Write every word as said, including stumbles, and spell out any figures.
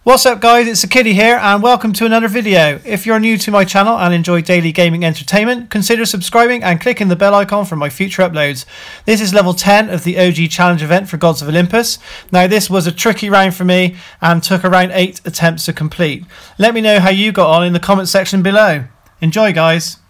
What's up guys, it's the Kiddie here and welcome to another video. If you're new to my channel and enjoy daily gaming entertainment, consider subscribing and clicking the bell icon for my future uploads. This is level ten of the O G challenge event for Gods of Olympus. Now this was a tricky round for me and took around eight attempts to complete. Let me know how you got on in the comment section below. Enjoy guys.